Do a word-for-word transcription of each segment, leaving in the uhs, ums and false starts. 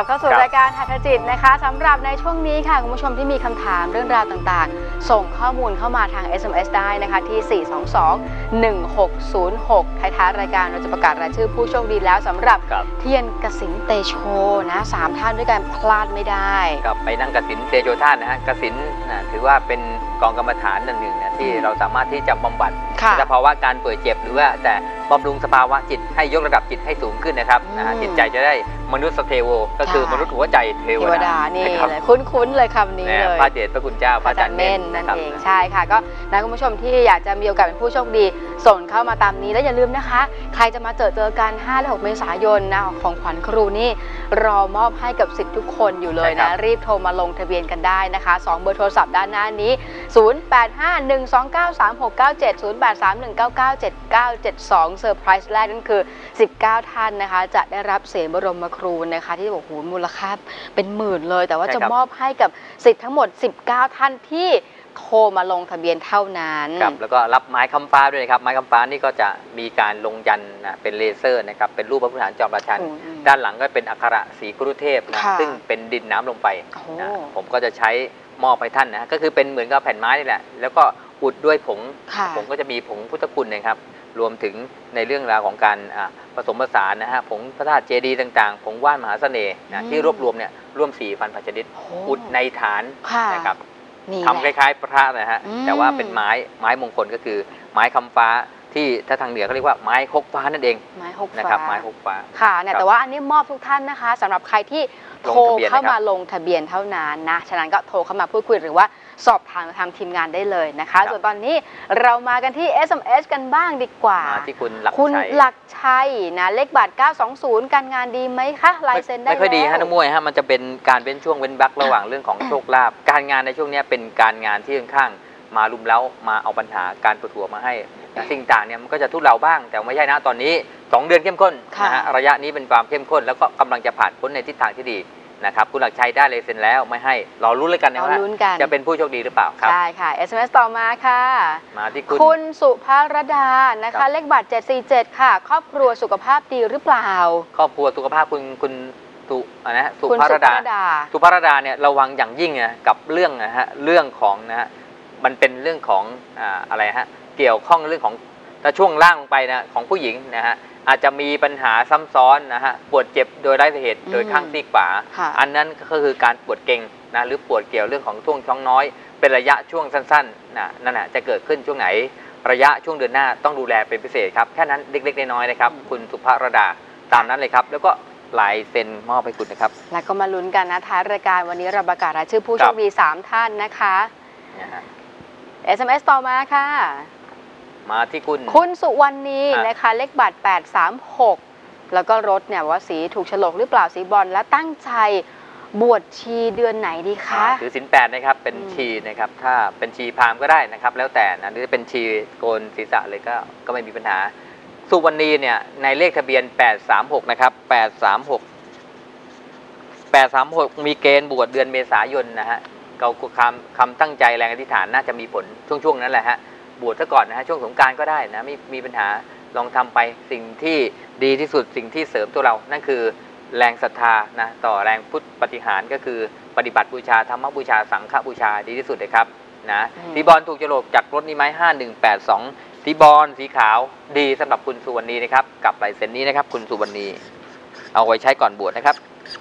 บเข้าสู่รายการหัตถจิตนะคะสำหรับในช่วงนี้ค่ะคุณผู้ชมที่มีคำถามเรื่องราวต่างๆส่งข้อมูลเข้ามาทาง เอส เอ็ม เอส ได้นะคะที่สี่ สอง สอง หนึ่ง หก ศูนย์ หกท้ายๆรายการเราจะประกาศรายชื่อผู้โชคดีแล้วสำหรับเทียนกสิณเตโชนะสามท่านด้วยกันพลาดไม่ได้กับไปนั่งกสิณเตโชท่านนะฮะกสิณนะถือว่าเป็นกองกรรมฐานหนึ่งๆนะที่เราสามารถที่จะบำบัดสภาวะการป่วยเจ็บหรือว่าแต่บำรุงสภาวะจิตให้ยกระดับจิตให้สูงขึ้นนะครับนะจิตใจจะได้มนุษย์สเทโวก็คือมนุษย์หัวใจเทวดานี่เลยคุ้นๆเลยคำนี้เลยพระเดชพระคุณเจ้าพระอาจารย์เม่นนั่นเองใช่ค่ะก็นะคุณผู้ชมที่อยากจะมีโอกาสเป็นผู้โชคดีส่งเข้ามาตามนี้แล้วอย่าลืมนะคะใครจะมาเจอเจอกันห้าและหกเมษายนนะของขวัญครูนี่รอมอบให้กับสิทธิ์ทุกคนอยู่เลยนะรีบโทรมาลงทะเบียนกันได้นะคะสองเบอร์โทรศัพท์ด้านหน้านี้ศูนย์ แปด ห้า หนึ่ง สอง เก้า สาม หก เก้า เจ็ด ศูนย์ แปด สาม หนึ่ง เก้า เก้า เจ็ด เก้า เจ็ด สองเซอร์ไพรส์แรกนั่นคือสิบเก้าท่านนะคะจะได้รับเสียงบรมครูนะคะที่บอกโหมูลค่าเป็นหมื่นเลยแต่ว่าจะมอบให้กับสิทธิ์ทั้งหมดสิบเก้าท่านที่โทรมาลงทะเบียนเท่านั้นครับแล้วก็รับไม้คำฟ้าด้วยนะครับไม้คำฟ้านี่ก็จะมีการลงยันนะเป็นเลเซอร์นะครับเป็นรูปพระพุทธฐานจอมราชันด้านหลังก็เป็นอักขระสีกรุเทพนะซึ่งเป็นดินน้ำลงไปนะผมก็จะใช้มอบให้ท่านนะก็คือเป็นเหมือนกับแผ่นไม้นี่แหละแล้วก็อุดด้วยผงผงก็จะมีผงพุทธคุณนะครับรวมถึงในเรื่องราวของการผสมผสานนะฮะผงพระธาตุเจดีย์ต่างๆผงว่านมหาเสน่ห์นะที่รวบรวมเนี่ยร่วมสี่พันพันชนิดอุดในฐานนะครับทำคล้ายๆพระนะฮะแต่ว่าเป็นไม้ไม้มงคลก็คือไม้คำฟ้าที่ถ้าทางเหนือเขาเรียกว่าไม้ฮกฟ้านั่นเองไม้ฮกฟ้านะครับไม้ฮกฟ้าค่ะเนี่ยแต่ว่าอันนี้มอบทุกท่านนะคะสำหรับใครที่โทรเข้ามาลงทะเบียนเท่านั้นนะฉะนั้นก็โทรเข้ามาพูดคุยหรือว่าสอบถามทางทีมงานได้เลยนะคะส่วนตอนนี้เรามากันที่ เอส เอ็ม เอส กันบ้างดีกว่ามาที่คุณหลักชัยคุณหลักชัยนะเลขบัตรเก้าสองศูนย์การงานดีไหมคะลายเซ็นได้ไม่ค่อยดีฮะน้องมวยฮะมันจะเป็นการเว้นช่วงเว้นบั๊กระหว่างเรื่องของโชคลาภการงานในช่วงนี้เป็นการงานที่ค่อนข้างมาลุมเล้ามาเอาปัญหาการปวดหัวมาให้สิ่งต่างเนี่ยมันก็จะทุเลาบ้างแต่ไม่ใช่นะตอนนี้สองเดือนเข้มข้นนะฮะระยะนี้เป็นความเข้มข้นแล้วก็กำลังจะผ่านพ้นในทิศทางที่ดีนะครับคุณหลักชัยได้เลยเซ็นแล้วไม่ให้รอลุ้นเลยกันนะว่าจะเป็นผู้โชคดีหรือเปล่าครับใช่ค่ะ เอส เอ็ม เอส ต่อมาค่ะมาที่คุณคุณสุภารดานะคะเลขบัตรเจ็ดสี่เจ็ดค่ะครอบครัวสุขภาพดีหรือเปล่าครอบครัวสุขภาพคุณคุณสุนะสุภารดาสุภารดาเนี่ยระวังอย่างยิ่งนะกับเรื่องนะฮะเรื่องของนะฮะมันเป็นเรื่องของอะไรฮะเกี่ยวข้องเรื่องของถ้าช่วงล่างลงไปนะของผู้หญิงนะฮะอาจจะมีปัญหาซ้ำซ้อนนะฮะปวดเจ็บโดยไร้สาเหตุโดยข้างซีกขวาอันนั้นก็คือการปวดเก่งนะหรือปวดเกี่ยวเรื่องของช่วงท้องน้อยเป็นระยะช่วงสั้นๆนะนั่นแหะจะเกิดขึ้นช่วงไหนระยะช่วงเดือนหน้าต้องดูแลเป็นพิเศษครับแค่นั้นเล็กๆน้อยๆนะครับคุณสุภารดาตามนั้นเลยครับแล้วก็ลายเซ็นมอบให้คุณนะครับแล้วก็มาลุ้นกันนะท้ายรายการวันนี้เราประกาศรายชื่อผู้โชคดีสามท่านนะคะ เอส เอ็ม เอส ต่อมาค่ะมาที่คุณคุณสุวรรณีนะคะเลขบัตรแปดสามหกแล้วก็รถเนี่ยว่าสีถูกโฉลกหรือเปล่าสีบอลและตั้งใจบวชชีเดือนไหนดีคะถือศีลแปดนะครับเป็นชีนะครับถ้าเป็นชีพราหมณ์ก็ได้นะครับแล้วแต่นะหรือเป็นชีโกนศีรษะเลยก็ก็ไม่มีปัญหาสุวรรณีเนี่ยในเลขทะเบียนแปดสามหกนะครับแปดสามหก แปดสามหกมีเกณฑ์บวชเดือนเมษายนนะฮะเขาคำคำตั้งใจแรงอธิษฐานน่าจะมีผลช่วงๆนั้นแหละฮะบวชซะก่อนนะฮะช่วงสงกรานต์ก็ได้นะไม่มีปัญหาลองทำไปสิ่งที่ดีที่สุดสิ่งที่เสริมตัวเรานั่นคือแรงศรัทธานะต่อแรงพุทธปฏิหารก็คือปฏิบัติบูชาธรรมบูชาสังฆบูชาดีที่สุดเลยครับนะสีบอลถูกโฉลกจากรถนี้ไหมห้าหนึ่งแปดสองสีบอลสีขาวดีสำหรับคุณสุวรรณีนะครับกับลายเซ็นนี้นะครับคุณสุวรรณีเอาไว้ใช้ก่อนบวชนะครับ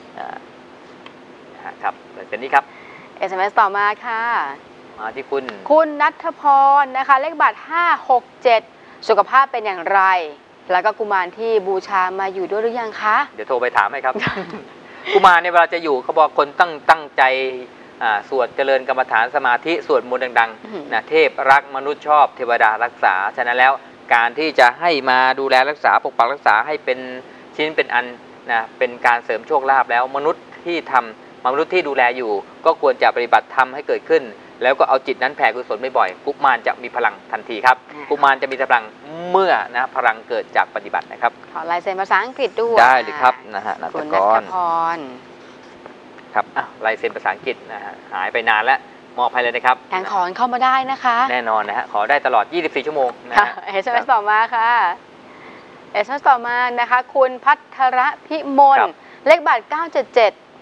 ครับลายเซ็นนี้ครับเอส เอ็ม เอส ต่อมาค่ะมาที่คุณคุณณัฐพรนะคะเลขบัตรห้าหกเจ็ดสุขภาพเป็นอย่างไรแล้วก็กุมารที่บูชามาอยู่ด้วยหรือยังคะเดี๋ยวโทรไปถามให้ครับ กุมารในเวลาจะอยู่เขาบอกคนตั้งตั้งใจสวดเจริญกรรมฐานสมาธิสวดมนต์ดังๆนะเทพรักมนุษย์ชอบเทวดารักษาฉะนั้นแล้วการที่จะให้มาดูแลรักษาปกปักรักษาให้เป็นชิ้นเป็นอันนะเป็นการเสริมโชคลาภแล้วมนุษย์ที่ทำมนุษย์ที่ดูแลอยู่ก็ควรจะปฏิบัติธรรมให้เกิดขึ้นแล้วก็เอาจิตนั้นแผ่กุศลบ่อยๆกุมารจะมีพลังทันทีครับกุมารจะมีพลังเมื่อนะพลังเกิดจากปฏิบัตินะครับขอลายเซ็นภาษาอังกฤษด้วยได้เลยครับนะฮะนัทกรครับอ่ะลายเซ็นภาษาอังกฤษนะฮะหายไปนานแล้วมอบให้เลยนะครับแทงขอเข้ามาได้นะคะแน่นอนนะฮะขอได้ตลอดยี่สิบสี่ชั่วโมงนะฮะเอส เอ็ม เอส ต่อมาค่ะเอส เอ็ม เอส ต่อมานะคะคุณพัทรพิมลเลขบัตรเก้าเจ็ดเจ็ด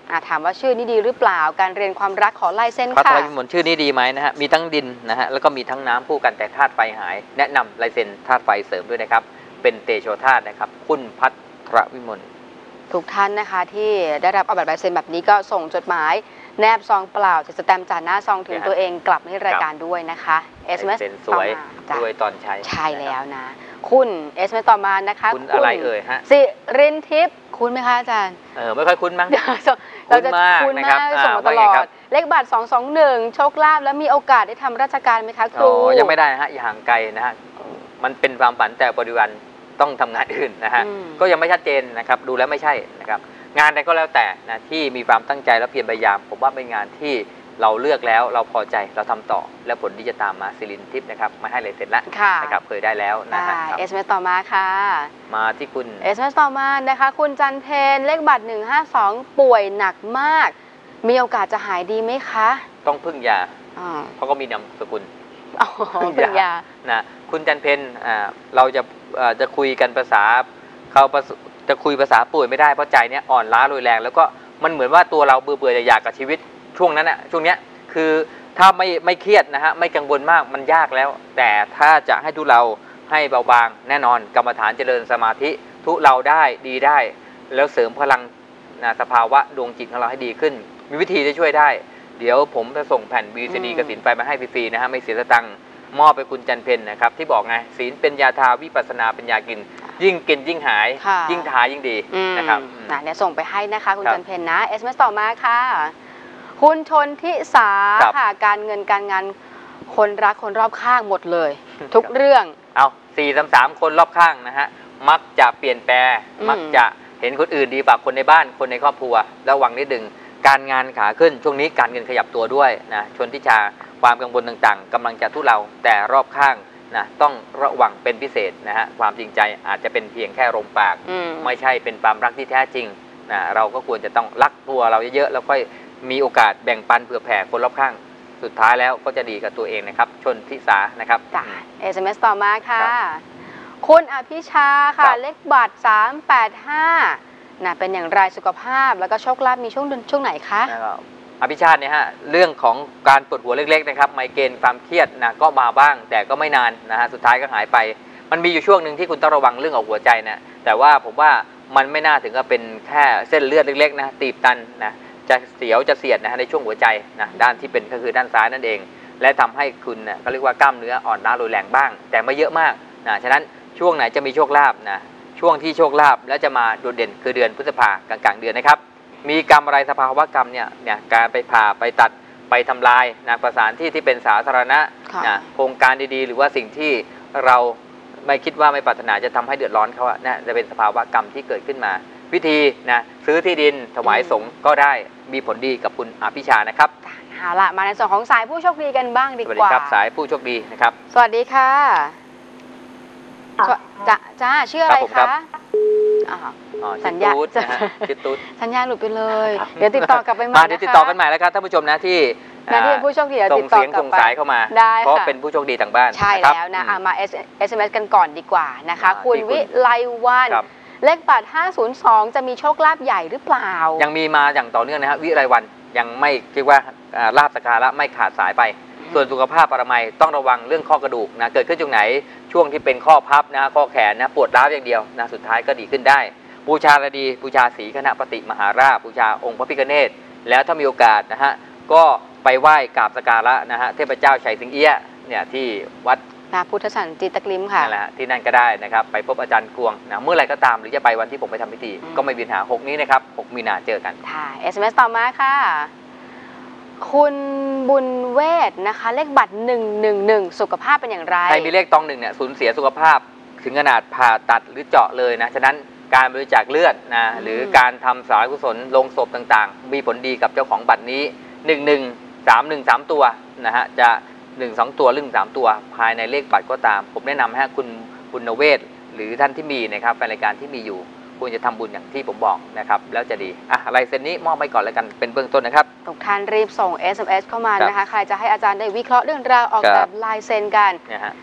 อ่ะถามว่าชื่อนี้ดีหรือเปล่าการเรียนความรักขอลายเส้นพัทค่ะรวิมลชื่อนี้ดีไหมนะฮะมีทั้งดินนะฮะแล้วก็มีทั้งน้ำคู่กันแต่ธาตุไฟหาย แนะนำลายเซ็นธาตุไฟเสริมด้วยนะครับเป็นเตโชธาตุนะครับคุณพัทรวิมลทุกท่านนะคะที่ได้รับเอาบัตรลายเซ็นแบบนี้ก็ส่งจดหมายแนบซองเปล่าจะสแตมป์จ่าหน้าซองถึงตัวเองกลับมาที่รายการด้วยนะคะ เอส เอ็ม เอสเซ็นสวยต่อมาด้วยตอนใช้ใช่แล้วนะ คุณ เอส เอ็ม เอส ต่อมานะคะคุณอะไรเอ่ยฮะสิรินทิพย์คุณไหมคะอาจารย์เออไม่ค่อยคุ้นมั้งเดี๋ยวเราจะคุ้นมากคุ้นนะครับมากส่งมาตอ่าลอว่าไงครัดบเลขบัตรสองสองหนึ่งโชคลาภแล้วมีโอกาสได้ทำราชการไหมคะคอ๋รูอยังไม่ได้นะฮะอย่าห่างไกลนะฮะมันเป็นความฝันแต่ปัจจุบันต้องทำงานอื่นนะฮะอืมก็ยังไม่ชัดเจนนะครับดูแล้วไม่ใช่นะครับงานใดก็แล้วแต่นะที่มีความตั้งใจและเพียรพยายาม ผมว่าเป็นงานที่เราเลือกแล้วเราพอใจเราทำต่อและผลที่จะตามมาสิรินทิพย์นะครับมาให้เลยเสร็จแล้วค่ะนะครับเคยได้แล้วนะได้ฮะครับเอส เอ็ม เอส ต่อมาค่ะมาที่คุณเอส เอ็ม เอส ต่อมานะคะ คุณจันเพนเลขบัตรหนึ่งห้าสองป่วยหนักมาก มีโอกาสจะหายดีไหมคะต้องพึ่งยาอ๋อเพราะก็มีนามสกุลอ๋อพึ่งยานะคุณจันเพนอ่าเราจะเอ่อจะคุยกันภาษาเขาภาษาจะคุยภาษาป่วยไม่ได้เพราะใจเนี้ยอ่อนล้ารุนแรงแล้วก็มันเหมือนว่าตัวเราเบื่อเบื่ออยากกับชีวิตช่วงนั้นอะช่วงเนี้ยคือถ้าไม่ไม่เครียดนะฮะไม่กังวลมากมันยากแล้ว แต่ถ้าจะให้ทุเราให้เบาบางแน่นอนกรรมฐานเจริญสมาธิทุเราได้ดีได้ แล้วเสริมพลังนะสภาวะดวงจิตของเราให้ดีขึ้น มีวิธีที่ช่วยได้ เดี๋ยวผมจะส่งแผ่นบีซีดีอืมกสินไปมาให้ฟรีๆนะฮะไม่เสียสตังค์มอบไปคุณจันเพนนะครับที่บอกไงศีลเป็นยาทาวิปัสสนาเป็นยากิน ยิ่งกินยิ่งหายค่ะยิ่งทายิ่งดีอืมนะครับอืมนะเดี๋ยวส่งไปให้นะคะคุณครับจันเพนนะ เอส เอ็ม เอส ต่อมาค่ะ คุณชนทิสาครับค่ะ การเงินการงานคนรักคนรอบข้างหมดเลย ทุกเรื่องเอาสี่สามสามคนรอบข้างนะฮะมักจะเปลี่ยนแปลงอืมมักจะเห็นคนอื่นดีกว่าคนในบ้านคนในครอบครัวระวังนิดนึงการงานขาขึ้นช่วงนี้การเงินขยับตัวด้วยนะชนทิชาความกังวลต่างๆกำลังจะทุเลาแต่รอบข้างนะต้องระวังเป็นพิเศษนะฮะความจริงใจอาจจะเป็นเพียงแค่ลมปากอืมไม่ใช่เป็นความรักที่แท้จริงนะเราก็ควรจะต้องรักตัวเราเยอะๆแล้วค่อยมีโอกาสแบ่งปันเผื่อแผ่คนรอบข้างสุดท้ายแล้วก็จะดีกับตัวเองนะครับชนทิสานะครับจ้ะ เอส เอ็ม เอส ต่อมาค่ะครับคุณอภิชาครัค่ะบเลขบัตรสามแปดห้านะเป็นอย่างไรสุขภาพแล้วก็โชคลาภมีช่วงเดือนช่วงไหนคะนะครับอภิชาติเนี่ยฮะเรื่องของการปวดหัวเล็กๆนะครับไมเกรนความเครียดนะก็มาบ้างแต่ก็ไม่นานนะฮะสุดท้ายก็หายไป มันมีอยู่ช่วงหนึ่งที่คุณต้องระวังเรื่องของหัวใจนะแต่ว่าผมว่ามันไม่น่าถึงกับเป็นแค่เส้นเลือดเล็กๆนะตีบตันนะจะเสียวจะเสียดนะฮะในช่วงหัวใจนะด้านที่เป็นก็คือด้านซ้ายนั่นเอง และทำให้คุณนะก็เรียกว่ากล้ามเนื้ออ่อนล้ารุนแรงบ้าง แต่ไม่เยอะมากนะฉะนั้นช่วงไหนจะมีโชคลาภนะช่วงที่โชคลาภแล้วจะมาโดดเด่นคือเดือนพฤษภากลางๆเดือนนะครับ มีกรรมอะไรสภาวะกรรมเนี่ยเนี่ยการไปผ่าไปตัดไปทำลายนะประสานที่ที่เป็นสาธารณะค่ะนะโครงการดีๆ หรือว่าสิ่งที่เราไม่คิดว่าไม่ปรารถนาจะทำให้เดือดร้อนเขาอะนะจะเป็นสภาวะกรรมที่เกิดขึ้นมา วิธีนะซื้อที่ดินถวายสงฆ์ก็ได้มีผลดีกับคุณอภิชานะครับเอาละมาในส่วนของสายผู้โชคดีกันบ้างดีสวัสกดีว่าครับสายผู้โชคดีนะครับสวัสดีค่ะค่ะสวจ้าจ้าชื่ออะไรครับผมครัคะบอ้าวอ๋อสัชื่ญอญาตูดนะฮะชื่อตูดสัญญาณหลุดไปเลยครับเดี๋ยวติดต่อกลับไปใหม่มานะคะเดี๋ยวติดต่อกันใหม่แล้วครับท่านผู้ชมนะที่นะที่เป็นผู้โชคดีเดี๋ยวส่ติงดต่อเสียงกลัส่บงไปสายเข้ามาได้เพราะค่ะเป็นผู้โชคดีทางบ้านใช่นะครับแล้วนะอือ่ะมมา เอส เอ็ม เอส กันก่อนดีกว่านะคะอ่าคุณที่คุณวิไลวันครับเลขบัตรห้าศูนย์สองจะมีโชคลาภใหญ่หรือเปล่ายังมีมาอย่างต่อเนื่องนะฮะวิไรวันยังไม่เรียกว่าอ่าลาบสกการะไม่ขาดสายไป ส่วนสุขภาพปรมัยต้องระวังเรื่องข้อกระดูกนะเกิดขึ้นตรงไหนช่วงที่เป็นข้อพับนะข้อแขนนะปวดร้าวอย่างเดียวนะสุดท้ายก็ดีขึ้นได้บูชาอะไรดีบูชาศรีคณะปฏิมหาราชบูชาองค์พระพิฆเนศแล้วถ้ามีโอกาสนะฮะก็ไปไหว้กราบสกการะนะฮะเทพเจ้าชัยสิงเอี้ยเนี่ยที่วัดนะพุทธสันติตะกลิมค่ะนั่นแหละที่นั่นก็ได้นะครับไปพบอาจารย์กวงนะเมื่อไหรก็ตามหรือจะไปวันที่ผมไปทำพิธีอืมก็ไม่มีปัญหาหกนี้นะครับหกมีนาเจอกันค่ะ เอส เอ็ม เอส ต่อมาค่ะ คุณบุญเวทนะคะ เลขบัตรหนึ่งหนึ่งหนึ่งสุขภาพเป็นอย่างไรใครมีเลขตองหนึ่งเนี่ยสูญเสียสุขภาพถึงขนาดผ่าตัดหรือเจาะเลยนะฉะนั้นการบริจาคเลือดนะอืมหรือการทำสารกุศลลงศพต่างๆ มีผลดีกับเจ้าของบัตรนี้หนึ่งหนึ่งสามหนึ่งสามตัวนะฮะจะหนึ่งสองตัวหรือสามตัวภายในเลขบัตรก็ตาม ผมแนะนำให้คุณบุญเวทหรือท่านที่มีนะครับแฟนรายการที่มีอยู่ควรจะทำบุญอย่างที่ผมบอกนะครับแล้วจะดีอ่ะลายเซ็นนี้มอบไปก่อนแล้วกันเป็นเบื้องต้นนะครับทุกท่านรีบส่ง เอส เอ็ม เอส เข้ามาครับนะคะ ใครจะให้อาจารย์ได้วิเคราะห์เรื่องราวออกครับแบบลายเซ็นกันเนี่ยฮะ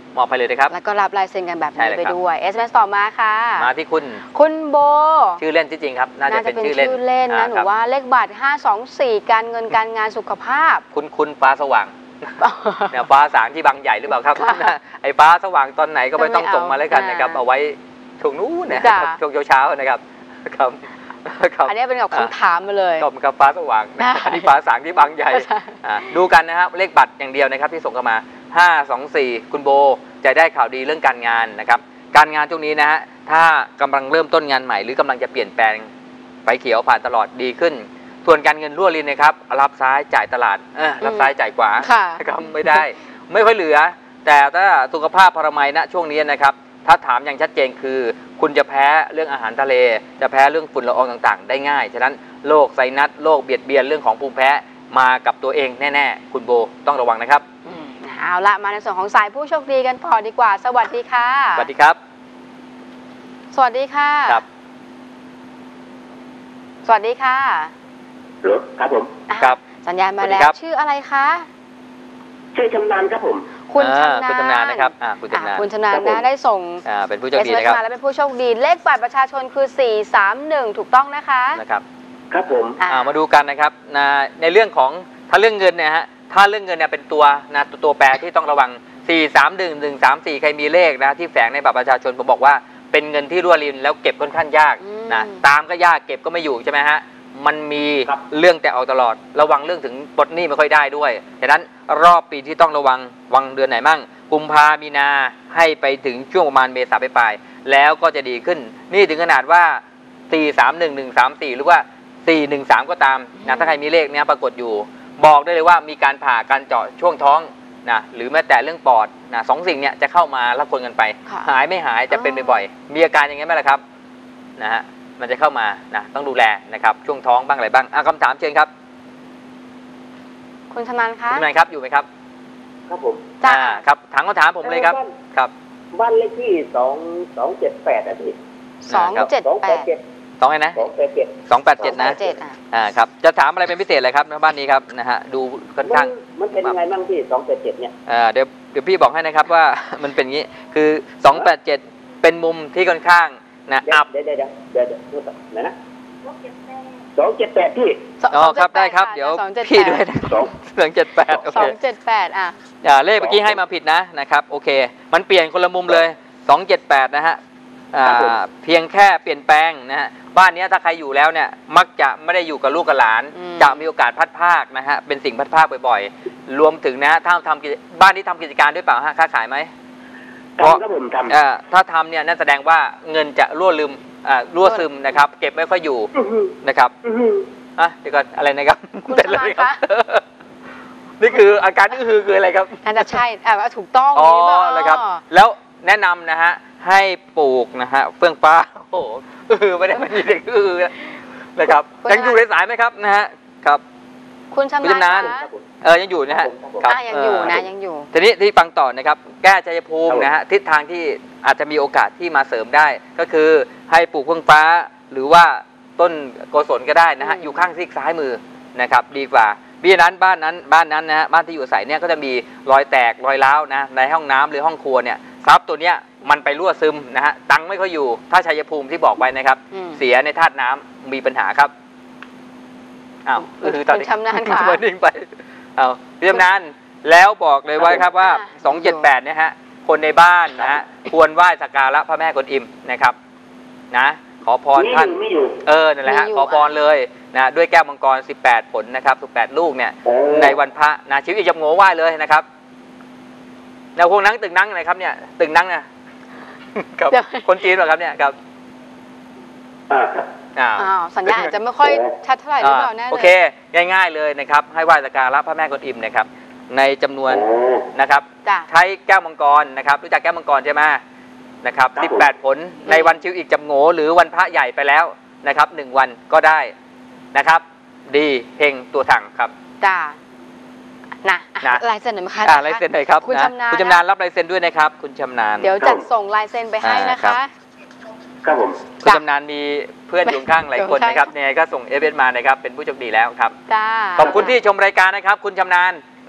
มอบไปเลยนะครับแล้วก็รับลายเซ็นกันแบบนี้ไปด้วย เอส เอ็ม เอส ต่อมาค่ะมาที่คุณคุณโบชื่อเล่นที่จริงครับน่าจะเป็นชื่อเล่นชื่อเล่นนะหนูว่าเลขบัตรห้าสองสี่การเงินการงานสุขภาพคุณคุณฟ้าสว่างเนี่ยฟ้าสางที่บางใหญ่หรือเปล่าครับไอ้ฟ้าสว่างตอนไหนก็ไม่ต้องส่งมาแล้วกันนะครับเอาไว้ช่วงนู้นนะครับช่วงเช้าๆนะครับครับอันนี้เป็นกับคำถามมาเลยก็กับฟ้าสว่างอันนี้ฟ้าสางที่บางใหญ่ดูกันนะครับเลขบัตรอย่างเดียวนะครับที่ส่งเข้ามาห้าสองสี่คุณโบจะได้ข่าวดีเรื่องการงานนะครับการงานช่วงนี้นะฮะถ้ากำลังเริ่มต้นงานใหม่หรือกำลังจะเปลี่ยนแปลงไฟเขียวผ่านตลอดดีขึ้นส่วนการเงินรั่วรินนะครับรับซ้ายจ่ายตลาดเออรับซ้ายจ่ายขวาก็ไม่ได้ไม่ค่อยเหลือแต่ถ้าสุขภาพพรมัยณช่วงนี้นะครับถ้าถามอย่างชัดเจนคือคุณจะแพ้เรื่องอาหารทะเลจะแพ้เรื่องฝุ่นละอองต่างๆได้ง่ายฉะนั้นโรคไซนัสโรคเบียดเบียนเรื่องของภูมิแพ้มากับตัวเองแน่ๆคุณโบต้องระวังนะครับเอาละมาในส่วนของสายผู้โชคดีกันต่อดีกว่าสวัสดีค่ะสวัสดีครับสวัสดีค่ะครับสวัสดีค่ะครับผมครับสัญญาณมาแล้วชื่ออะไรคะชื่อชำนาญครับผมคุณชำนาญคุณชำนาญนะครับคุณชำนาญคุณชำนาญนะได้ส่งเป็นผู้โชคดีนะครับและเป็นผู้โชคดีเลขบัตรประชาชนคือสี่สามหนึ่งถูกต้องนะคะนะครับครับผมมาดูกันนะครับในเรื่องของถ้าเรื่องเงินเนี่ยฮะถ้าเรื่องเงินเนี่ยเป็นตัวนะตัวแปรที่ต้องระวังสี่สามหนึ่ง หนึ่งสามสี่ใครมีเลขนะที่แฝงในบัตรประชาชนผมบอกว่าเป็นเงินที่รั่วรินแล้วเก็บค่อนข้างยากนะตามก็ยากเก็บก็ไม่อยู่ใช่ไหมฮะมันมีเรื่องแต่เอาตลอดระวังเรื่องถึงปลดหนี้ไม่ค่อยได้ด้วยฉะนั้นรอบปีที่ต้องระวังวังเดือนไหนมั่งกุมภามีนาให้ไปถึงช่วงประมาณเมษาปลายแล้วก็จะดีขึ้นนี่ถึงขนาดว่าสี่สามหนึ่ง หนึ่งสามสี่หรือว่าสี่หนึ่งสามก็ตามนะถ้าใครมีเลขเนี้ยปรากฏอยู่บอกได้เลยว่ามีการผ่าการเจาะช่วงท้องนะหรือแม้แต่เรื่องปอดนะสองสิ่งเนี้ยจะเข้ามาละคนกันไปหายไม่หายจะเป็นบ่อยๆมีอาการอย่างงี้ไหมล่ะครับนะฮะมันจะเข้ามานะต้องดูแลนะครับช่วงท้องบ้างอะไรบ้างอ่ะคำถามเชิญครับคุณชำนาญคะคุณชำนาญครับอยู่ไหมครับครับผมจ้าครับถามคำถามผมเลยครับครับบ้านเลขที่สองสองเจ็ดแปดอ่ะพี่สองเจ็ดแปดสองไงนะสองแปดเจ็ดสองแปดเจ็ดนะอ่าครับจะถามอะไรเป็นพิเศษเลยครับในบ้านนี้ครับนะฮะดูค่อนข้างมันเป็นยังไงบ้างพี่สองแปดเจ็ดเนี่ยอ่าเดี๋ยวเดี๋ยวพี่บอกให้นะครับว่ามันเป็นงี้คือสองแปดเจ็ดเป็นมุมที่ค่อนข้างนะอับเดี๋ยวเดี๋ยวเดี๋ยวเดี๋ยวไหนนะสองเจ็ดแปดพี่อ๋อครับได้ครับเดี๋ยวพี่ด้วยนะสองเจ็ดแปดโอเคสองเจ็ดแปดอ่ะอ่าเลขเมื่อกี้ให้มาผิดนะนะครับโอเคมันเปลี่ยนคนละมุมเลยสองเจ็ดแปดนะฮะอ่าเพียงแค่เปลี่ยนแปลงนะฮะบ้านนี้ถ้าใครอยู่แล้วเนี่ยมักจะไม่ได้อยู่กับลูกกับหลานจะมีโอกาสพัดภาคนะฮะเป็นสิ่งพัดภาคบ่อยๆรวมถึงนะถ้าทำบ้านนี้ทำกิจการด้วยเปล่าฮะค้าขายไหมเพราะถ้าทำเนี่ยนั่นแสดงว่าเงินจะรั่วลืมรั่วซึมนะครับเก็บไม่ค่อยอยู่นะครับอ่ะเดี๋ยวก่อนอะไรนะครับคุณชำนาญคะนี่คืออาการอื้อฮือคืออะไรครับน่าจะใช่อ่าถูกต้องอ๋อเลยครับแล้วแนะนำนะฮะให้ปลูกนะฮะเฟื่องฟ้าโอ้โหอื้อไม่ได้ไม่มีเด็กอื้อนะครับยังอยู่ในสายไหมครับนะฮะครับคุณชำนาญเออยังอยู่นะฮะครับยังอยู่นะยังอยู่ทีนี้ที่ฟังต่อนะครับแก้ชัยภูมินะฮะทิศทางที่อาจจะมีโอกาสที่มาเสริมได้ก็คือให้ปลูกเฟื่องฟ้าหรือว่าต้นโกศลก็ได้นะฮะอยู่ข้างซีกซ้ายมือนะครับดีกว่าเพราะฉะนั้นบ้านนั้นบ้านนั้นนะฮะบ้านที่อยู่อาศัยเนี่ยก็จะมีรอยแตกรอยร้าวนะในห้องน้ำหรือห้องครัวเนี่ยทรัพย์ตัวเนี้ยมันไปรั่วซึมนะฮะตังไม่ค่อยอยู่ถ้าชัยภูมิที่บอกไปนะครับเสียในธาตุน้ำมีปัญหาครับอ้าวคือตอนนี้ชำนาญค่ะมานิ่งไปอ้าวพี่ชำนาญแล้วบอกเลยว่าครับว่าสองเจ็ดแปดเนี่ยฮะคนในบ้านนะฮะควรไหว้สักการะพระแม่กวนอิมนะครับนะขอพรท่านเออนั่นแหละฮะขอพรเลยนะด้วยแก้วมังกรสิบแปดผลนะครับสิบแปดลูกเนี่ยในวันพระนะชีวิตอีกจำโง่ไหว้เลยนะครับแนวพวกนั่งตึงนั่งอะไรครับเนี่ยตึงนั่งนะกับคนจีนหรอครับเนี่ยครับอ้าวสัญญาณจะไม่ค่อยชัดเท่าไหร่หรือเปล่าแน่เลยโอเคง่ายๆเลยนะครับให้ไหว้สักการะพระแม่กวนอิมนะครับในจำนวนนะครับใช้แก้วมังกรนะครับรู้จักแก้วมังกรใช่ไหมนะครับสิบแปดผลในวันชิวอีกจำโง่หรือวันพระใหญ่ไปแล้วนะครับหนึ่งวันก็ได้นะครับดีเฮงตัวถังครับจ้านะลายเซ็นหน่อยไหมคะลายเซ็นหน่อยครับคุณชำนาญคุณชำนาญรับลายเซ็นด้วยนะครับคุณชำนาญเดี๋ยวจัดส่งลายเซ็นไปให้นะคะครับผมคุณชำนาญมีเพื่อนอยู่ข้างหลายคนนะครับยังไงก็ส่งเอฟเอสมานะครับเป็นผู้โชคดีแล้วครับจ้าขอบคุณที่ชมรายการนะครับคุณชำนาญนะครับ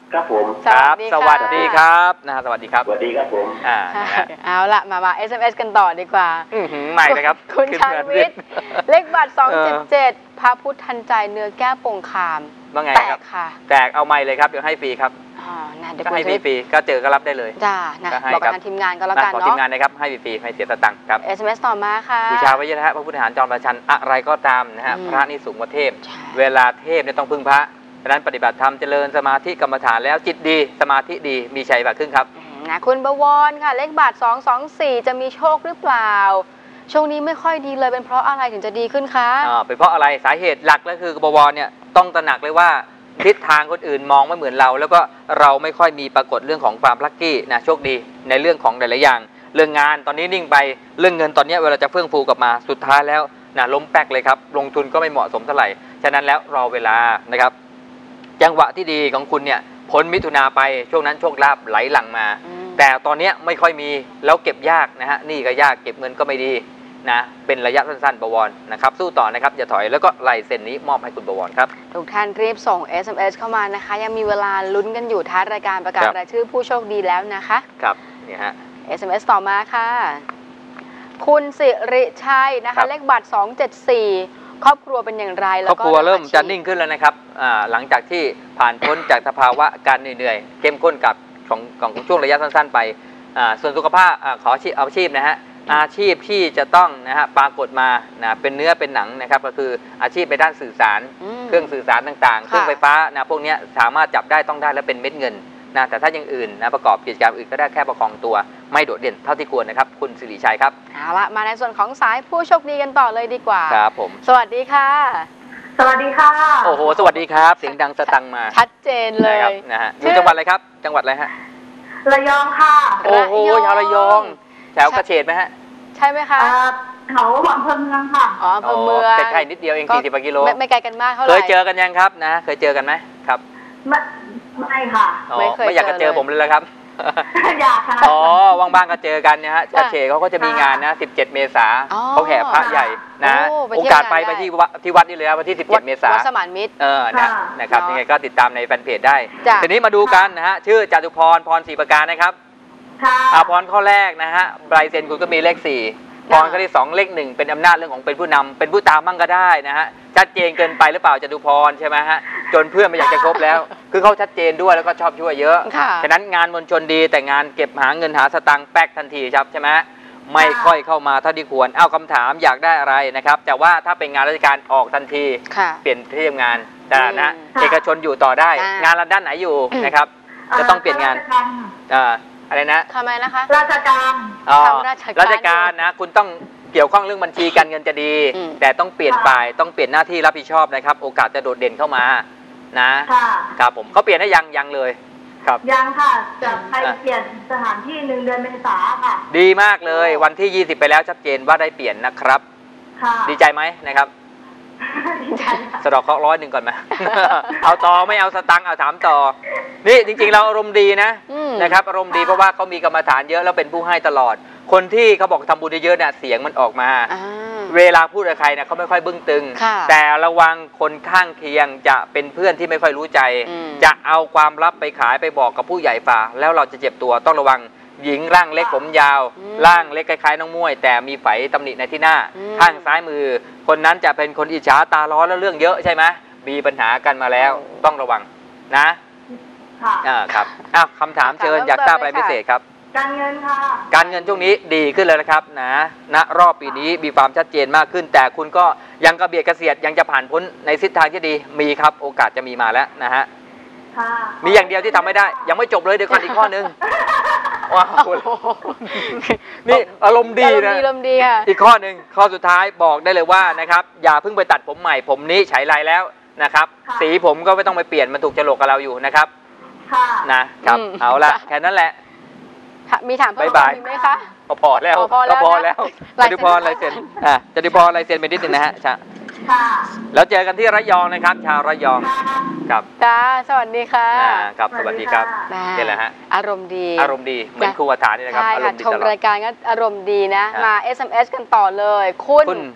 ครับผมครับสวัสดีครับนะฮะสวัสดีครับสวัสดีครับผมอ่านะฮะเอาละมามา เอส เอ็ม เอส กันต่อดีกว่าอื้อหือใหม่เลยครับคุณขึ้ชาญวิทย์ เลขบัตรสองเจ็ดเจ็ดพระพุทธทันใจเนื้อแก้วปงคามว่าไงแตครักบค่ะแจกเอาไม้เลยครับเดี๋ยวให้ฟรีครับอ๋อนะเดี๋ยวก็คุณให้ชาญวิทย์ฟรีๆก็เจอก็รับได้เลยจ้านะก็ให้บอกกับครับทางทีมงานก็แล้วกันขอทีเนาะมงานนะครับให้ฟรีๆไม่เสียสตังค์ครับเอส เอ็ม เอส ต่อมาค่ะบูชาไว้เยอะนะฮะพระพุทธหารจอมราชันอะไรก็ตามนะฮะอืมพระนี่สูงกว่าเทพใช่เวลาเทพเนี่ยต้องพึ่งพระดังนั้นปฏิบัติธรรมเจริญสมาธิกรรมฐานแล้วจิตดีสมาธิดีมีชัยกว่าครึ่งครับอืมนะคุณบวรค่ะ เลขบัตรสองสองสี่จะมีโชคหรือเปล่า ช่วงนี้ไม่ค่อยดีเลยเป็นเพราะอะไรถึงจะดีขึ้นคะอ่าเป็นเพราะอะไรสาเหตุหลักก็คือบวรเนี่ยต้องตระหนักเลยว่าทิศทางคนอื่นมองไม่เหมือนเรา แล้วก็เราไม่ค่อยมีปรากฏเรื่องของความลัคกี้นะโชคดีในเรื่องของหลายๆอย่าง เรื่องงานตอนนี้นิ่งไปเรื่องเงินตอนนี้เวลาจะเฟื่องฟูกลับมาสุดท้ายแล้วนะล้มแป๊กเลยครับลงทุนก็ไม่เหมาะสมเท่าไหร่ฉะนั้นแล้วรอเวลานะครับจังหวะที่ดีของคุณเนี่ยพ้นมิถุนาไปช่วงนั้นโชคลาภไหลหลั่งมาอืมแต่ตอนนี้ไม่ค่อยมีแล้วเก็บยากนะฮะหนี่ก็ยากเก็บเงินก็ไม่ดีนะเป็นระยะสั้นๆบวรนะครับสู้ต่อนะครับอย่าถอยแล้วก็ลายเซ็นนี้มอบให้คุณบวรครับทุกท่านรีบส่ง เอส เอ็ม เอส เข้ามานะคะ ยังมีเวลาลุ้นกันอยู่ท้ายรายการประกาศครับรายชื่อผู้โชคดีแล้วนะคะครับเนี่ยฮะเอส เอ็ม เอส ต่อมาค่ะ คุณสิริชัยนะครัคะบเลขบัตรสองเจ็ดสี่ครอบครัวเป็นอย่างไรคแล้รอบวก็ครัวเริ่มอาชีพจะนิ่งขึ้นแล้วนะครับอ่าหลังจากที่ผ่านพ้นจากสภาวะการเหนื่อยๆเข้มข้นกับของของช่วงระยะสั้นๆไปอ่าส่วนสุขภาพอ่าขออาชีพอาชีพนะฮะอาชีพที่จะต้องนะฮะปรากฏมานะเป็นเนื้อเป็นหนังนะครับก็คืออาชีพในด้านสื่อสารมเครื่องสื่อสารต่างๆ เครื่องไฟฟ้านะพวกเนี้ยสามารถจับได้ต้องได้และเป็นเม็ดเงินนะแต่ถ้าอย่างอื่นนะประกอบกิจกรรมอื่นก็ได้แค่ประคองตัวไม่โดดเด่นเท่าที่ควรนะครับคุณสิริชัยครับเอาละมาในส่วนของสายผู้โชคดีกันต่อเลยดีกว่าครับผมสวัสดีค่ะสวัสดีค่ะโอ้โหสวัสดีครับเสียงดังสตังค์มาชัดเจนเลนะครัยบนะฮะอยู่จังหวัดอะไรครับจังหวัดอะไรฮะระยองค่ะโอ้โหระยองชาวระยองแถวกระเฉดไหมฮะใช่ไหมคะเอ่อเขาอำเภอเมืองค่ะอ๋ออำเภอเมืองใกล้ๆนิดเดียวเองสี่สิบกิโลไม่ไม่ไกลกันมากเท่าไหเคร่ยเจอกันยังครับนะเคยเจอกันไหมครับไม่ไม่ค่ะอ๋อไม่เคยไม่อยากจะเจเจออเลยผมเลยละครับอยากค่ะอ๋อว่างๆก็เจอกันนะฮะจ้ะกระเฉดเขาก็จะมีงานนะสิบเจ็ดเมษาอ๋อเขาแห่พระใหญ่นะโอ้ไปโอเที่ยวกาสไปงานได้ไปที่วัดที่วัดนี่เลยนะวันที่สิบเจ็ดเมษาวัดสมานมิตรเออนะนะครับเนาะยังไงก็ติดตามในแฟนเพจได้จ้ะทีนี้มาดูกันนะฮะชื่อจตุพรพรศรีประการนะครับค่ะอาพรข้อแรกนะฮะใบเซ็นคุณก็มีเลขสี่พรข้อที่สองเลขหนึ่งเป็นอำนาจเรื่องของเป็นผู้นำเป็นผู้ตามมั่งก็ได้นะฮะชัดเจนเกินไปหรือเปล่าจตุพรใช่ไหมฮะจนเพื่อนไม่อยากจะคบแล้ว คือเขาชัดเจนด้วยแล้วก็ชอบช่วยเยอะค่ะฉะนั้นงานมวลชนดีแต่งานเก็บหาเงินหาสตังค์แป๊กทันทีครับใช่ไหมไม่ค่อยเข้ามาเท่าที่ควรเอาคำถามอยากได้อะไรนะครับแต่ว่าถ้าเป็นงานราชการออกทันทีค่ะเปลี่ยนที่ทำงานแต่นะอืมเอกชนอยู่ต่อได้อ่างงานระด้านไหนอยู่อืมนะครับจะต้องเปลี่ยนงานราชการอ่าอะไรนะทำไมนะคะราชการอ๋อทำราชการราชการนะคุณต้องเกี่ยวข้องเรื่องบัญชีการเงินจะดีอืมแต่ต้องเปลี่ยนฝ่ายต้องเปลี่ยนหน้าที่รับผิดชอบนะครับ โอกาสจะโดดเด่นเข้ามานะค่ะครับผมเขาเปลี่ยนได้ยังยังเลยครับยังค่ะ จะไปเปลี่ยนสถานที่หนึ่งเดือนเมษาค่ะดีมากเลยวันที่ยี่สิบไปแล้วชัดเจนว่าได้เปลี่ยนนะครับค่ะดีใจไหมนะครับดีใจค่ะสะดอกเคราะห์ร้อยหนึ่งก่อนไหม เอาต่อไม่เอาสตังค์เอาถามต่อ นี่จริงๆเราอารมณ์ดีนะอืมนะครับอารมณ์ดีเพราะว่าเขามีกรรมฐานเยอะแล้วเป็นผู้ให้ตลอด คนที่เขาบอกทำบุญเยอะๆเนี่ยเสียงมันออกมาอ่าเวลาพูดกับใครเนี่ยเขาไม่ค่อยบึ้งตึงค่ะแต่ระวังคนข้างเคียงจะเป็นเพื่อนที่ไม่ค่อยรู้ใจอืมจะเอาความลับไปขายไปบอกกับผู้ใหญ่ฝ่าแล้วเราจะเจ็บตัวต้องระวังหญิงร่างเล็กผมยาวอืมร่างเล็กคล้ายๆน้องมวย แต่มีไฝตำหนิในที่หน้าอืมข้างซ้ายมือ คนนั้นจะเป็นคนอิจฉาตาร้อนแล้วเรื่องเยอะใช่ไหมมีปัญหากันมาแล้วโอ้ต้องระวังนะค่ะอ่าครับอ้าวคำถามเชิญอยากทราบอะไรพิเศษครับการเงินค่ะการเงินช่วงนี้ดีขึ้นแล้วนะครับนะณรอบปีนี้มีความชัดเจนมากขึ้น แต่คุณก็ยังกระเบียดกระเสียดยังจะผ่านพ้นในทิศทางที่ดีมีครับโอกาสจะมีมาแล้วนะฮะค่ะมีอย่างเดียวที่ทำไม่ได้ ยังไม่จบเลยเดี๋ยวก่อนอีกข้อนึงว้าวคุณนี่อารมณ์ดีอารมนะณ์ดีอารมณ์ดีค่ะอีกข้อหนึ่งข้อสุดท้ายบอกได้เลยว่านะครับอย่าเพิ่งไปตัดผมใหม่ผมนี้ใช้ลายแล้วนะครับค่ะสีผมก็ไม่ต้องไปเปลี่ยนมันถูกโฉลกกับเราอยู่นะครับค่ะนะครับอืมเอาละแค่นั้นแหละมีถามเพิ่มบ๊ายบายมีไหมคะพอพอแล้วพอพอแล้วพอแล้วนะจตุพรลายเซ็นอ่ะจตุพรลายเซ็นไปนิดหนึ่งนะฮะชะค่ะแล้วเจอกันที่ระยองนะครับ ชาวระยองค่ะครับจ้าสวัสดีค่ะอ่าครับสวัสดีครับจ้านี่แหละฮะอารมณ์ดีอารมณ์ดีเหมือนครูอาถานี่นะครับใช่อารค่ะมณ์ดีชมตลอดรายการก็อารมณ์ดีนะฮะมา เอส เอ็ม เอส กันต่อเลย คุณคุณป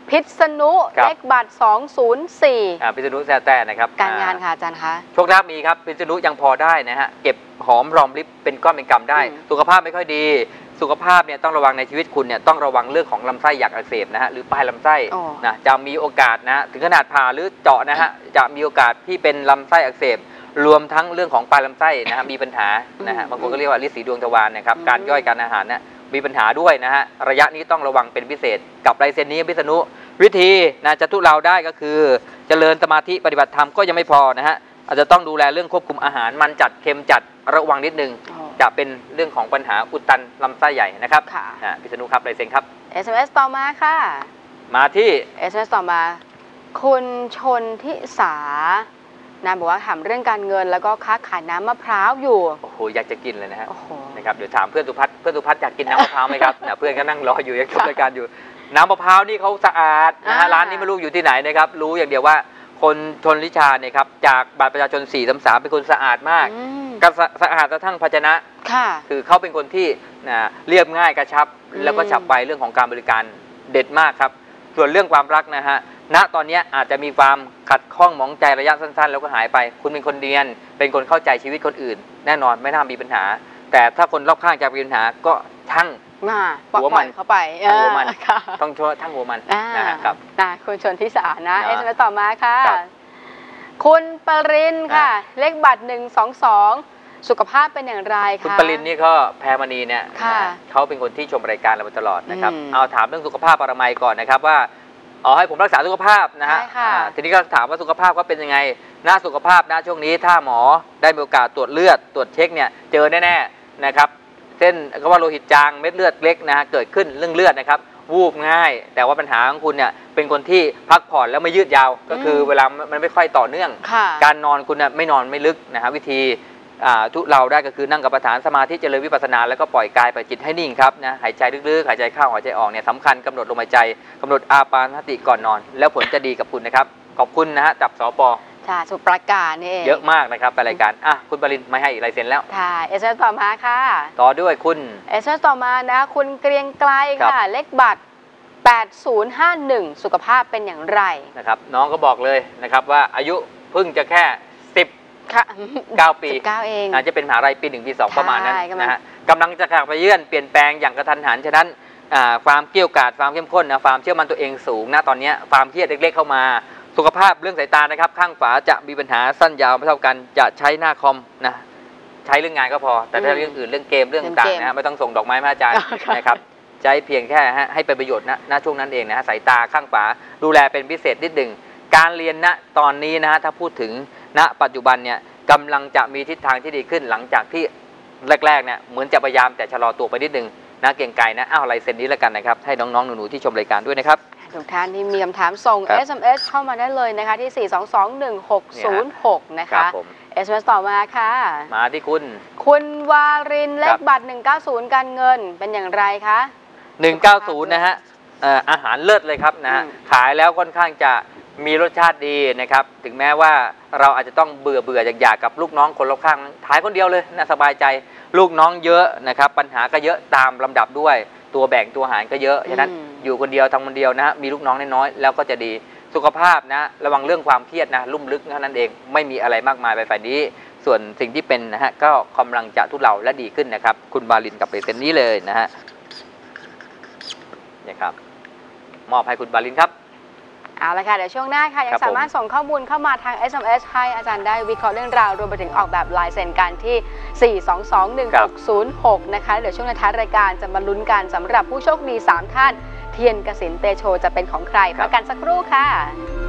พิษณุครับเลขบัตรสองศูนย์สี่อ่าพิษณุแซ่แต้นะครับการงานอ่ค่ะอาจารย์คะโชคลาภมีครับพิษณุยังพอได้นะฮะเก็บหอมรอมริบเป็นก้อนเป็นกำได้อืมสุขภาพไม่ค่อยดี สุขภาพเนี่ยต้องระวังในชีวิตคุณเนี่ยต้องระวังเรื่องของลำไส้อยากอักเสบนะฮะหรือปลายลำไส้อ๋อนะจะมีโอกาสนะฮะถึงขนาดผ่าหรือเจาะนะฮะจะมีโอกาสที่เป็นลำไส้อักเสบรวมทั้งเรื่องของปลายลำไส้นะฮะมีปัญหานะฮะบางคนก็เรียกว่าลิสีดวงทวารนะครับการย่อยการอาหารเนี่ยมีปัญหาด้วยนะฮะระยะนี้ต้องระวังเป็นพิเศษกับลายเซ็นนี้พิษณุวิธีนะจะทุเราได้ก็คือเจริญสมาธิปฏิบัติธรรมก็ยังไม่พอนะฮะอาจจะต้องดูแลเรื่องควบคุมอาหารมันจัดเค็มจัดระวังนิดนึงอ๋อจะเป็นเรื่องของปัญหาอุดตันลำไส้ใหญ่นะครับค่ะอ่าพิษณุครับลายเซ็นครับเอส เอ็ม เอส ต่อมาค่ะมาที่เอส เอ็ม เอส ต่อมา คุณชนทิสานะบอกว่าถามเรื่องการเงินแล้วก็ค้าขายน้ำมะพร้าวอยู่โอ้โหอยากจะกินเลยนะฮะโอ้โหนะครับเดี๋ยวถามเพื่อนสุพัฒน์เพื่อนสุพัฒน์อยากกินน้ำมะพร้าวไหมครับนะเพื่อนก็นั่งรออยู่ยังชมรายการอยู่น้ำมะพร้าวนี่เขาสะอาดนะฮะอ่าร้านนี้ไม่รู้อยู่ที่ไหนนะครับรู้อย่างเดียวว่าคนชนลิชาเนี่ยครับจากบัตรประชาชนสี่สามสามเป็นคนสะอาดมากอืมก็สะสะอาดกระทั่งภาชนะค่ะคือเขาเป็นคนที่นะเรียบง่ายกระชับอืมแล้วก็ฉับไวเรื่องของการบริการเด็ดมากครับส่วนเรื่องความรักนะฮะณตอนนี้อาจจะมีความขัดข้องหมองใจระยะสั้นๆ แล้วก็หายไป คุณเป็นคนเรียนเป็นคนเข้าใจชีวิตคนอื่น แน่นอนไม่น่ามีปัญหา แต่ถ้าคนรอบข้างจะมีปัญหาก็ช่างมาปล่หัวมันอยเข้าไปทั้งหัวมันเออค่ะต้องช่วยทั้งหัวมันอ่านะฮะครับนะคุณชนทิสานะนะเอส เอ็ม เอส ต่อมาค่ะครับคุณปรินค่ะอ่าเลขบัตรหนึ่งสองสองสุขภาพเป็นอย่างไรคะคุณปรินนี่ก็แพรมณีเนี่ยค่ะนะเขาเป็นคนที่ชมรายการเรามาตลอดนะครับอืมเอาถามเรื่องสุขภาพปรมัยก่อนนะครับว่าอ๋อให้ผมรักษาสุขภาพนะฮะใช่ค่ะอ่าทีนี้ก็ถามว่าสุขภาพก็เป็นยังไงหน้าสุขภาพนะช่วงนี้ถ้าหมอได้มีโอกาสตรวจเลือดตรวจเช็คเนี่ยเจอแน่ๆนะครับเส้นก็ว่าโลหิตจางเม็ดเลือดเล็กนะฮะเกิดขึ้นเรื่องเลือดนะครับวูบง่าย แต่ว่าปัญหาของคุณเนี่ยเป็นคนที่พักผ่อนแล้วไม่ยืดยาวก็คือเวลามันไม่ค่อยต่อเนื่องค่ะการนอนคุณน่ะไม่นอนไม่ลึกนะฮะวิธีอ่าทุเราได้ก็คือนั่งกับประธานสมาธิเจริญวิปัสสนาแล้วก็ปล่อยกายปล่อยจิตให้นิ่งครับนะหายใจลึกๆหายใจเข้าหายใจออกเนี่ยสำคัญกำหนดลมหายใจกำหนดอาปานสติก่อนนอน แล้วผลจะดีกับคุณนะครับขอบคุณนะฮะจับสปค่ะสุปราการนี่เองเยอะมากนะครับไปรายการอ่ะคุณปรินไม่ให้อีกลายเซ็นแล้วค่ะเอส เอ็ม เอส ต่อมาค่ะต่อด้วยคุณเอส เอ็ม เอส ต่อมานะ คุณเกรียงไกลครับค่ะ เลขบัตรแปดศูนย์ห้าหนึ่งสุขภาพเป็นอย่างไรนะครับน้องก็บอกเลยนะครับว่าอายุเพิ่งจะแค่สิบค่ะเก้าปีสิบเก้าเองอาจจะเป็นมหาลัยปีหนึ่งปีสองประมาณนั้นใช่กำลังนะฮะกำลังจะขับไปเยื่อนเปลี่ยนแปลงอย่างกระทันหันฉะนั้นอ่าความเกี่ยวกาดความเข้มข้นนะความเชื่อมั่นตัวเองสูงนะตอนนี้ความเครียดเล็กๆเข้ามาสุขภาพเรื่องสายตานะครับข้างขวาจะมีปัญหาสั้นยาวไม่เท่ากันจะใช้หน้าคอมนะใช้เรื่องงานก็พอ แต่ถ้าอืมเรื่องอื่นเรื่องเกมเรื่องเรื่องต่างเกมๆนะฮะไม่ต้องส่งดอกไม้มาอาจารย์ค่ะนะครับใช้เพียงแค่ฮะให้เป็นประโยชน์นะณช่วงนั้นเองนะฮะสายตาข้างขวาดูแลเป็นพิเศษนิดหนึ่งการเรียนณตอนนี้นะฮะถ้าพูดถึงณปัจจุบันเนี่ยกำลังจะมีทิศทางที่ดีขึ้นหลังจากที่แรกๆเนี่ยเหมือนจะพยายามแต่ชะลอตัวไปนิดหนึ่งนะเก่งไกลนะอ้าวลายเซ็นนี้แล้วกันนะครับให้น้องๆหนูๆที่ชมรายการด้วยนะครับทุกท่านที่มีคำถามส่งครับเอส เอ็ม เอส เข้ามาได้เลยนะคะที่ สี่ สอง สอง หนึ่ง หก ศูนย์ หก นะครัคะบผมเอส เอ็ม เอส ต่อมาค่ะมาที่คุณคุณวารินเลครัขบบัตรหนึ่งเก้าศูนย์การเงินเป็นอย่างไรคะหนึ่งเก้าศูนย์นะฮะเอ่ออาหารเลิศเลยครับนะฮะอืมขายแล้วค่อนข้างจะมีรสชาติดีนะครับถึงแม้ว่าเราอาจจะต้องเบื่อเบื่ออยากๆกับลูกน้องคนรอบข้างขายคนเดียวเลยนะสบายใจลูกน้องเยอะนะครับปัญหาก็เยอะตามลำดับด้วยตัวแบ่งตัวหารก็เยอะฉะนั้นอืมอยู่คนเดียวทำคนเดียวนะฮะมีลูกน้องน้อยๆแล้วก็จะดีสุขภาพนะระวังเรื่องความเครียดนะลุ่มลึกเท่านั้นเองไม่มีอะไรมากมายไปฝ่ายนี้ ส่วนสิ่งที่เป็นนะฮะก็กำลังจะทุเลาและดีขึ้นนะครับคุณบาลินกับเปเซนนี้เลยนะฮะเนี่ยครับมอบให้คุณบาลินครับเอาละค่ะเดี๋ยวช่วงหน้าค่ะยัครังบผมสามารถส่งข้อมูลเข้ามาทาง เอส เอ็ม เอส ให้อาจารย์ได้วิเคราะห์เรื่องราวรวมไปถึงออกแบบลายเซ็นกันที่ สี่ สอง สอง หนึ่ง หก ศูนย์ หก นะคะเดี๋ยวช่วงท้ายรายการจะมาลุ้นกันสำหรับผู้โชคดีสามท่านเทียนกสินเตโชจะเป็นของใครพักกันสักครู่ค่ะ